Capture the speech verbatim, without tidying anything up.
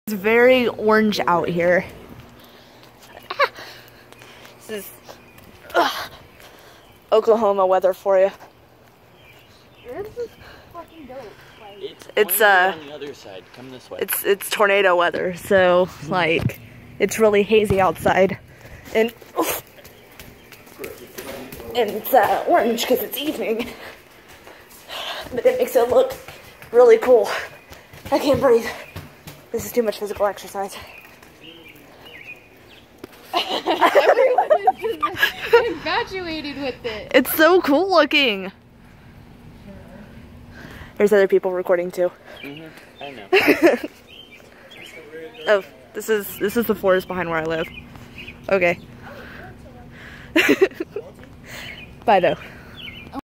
It's very orange out here. Ah. This is ugh, Oklahoma weather for you. It's, it's uh on the other side. Come this way. It's it's tornado weather, so like it's really hazy outside, and and it's uh, orange because it's evening. But it makes it look really cool. I can't breathe. This is too much physical exercise. Everyone is just infatuated with it. It's so cool looking. There's other people recording too. Mm-hmm. I know. Oh, this is this is the forest behind where I live. Okay. Bye though.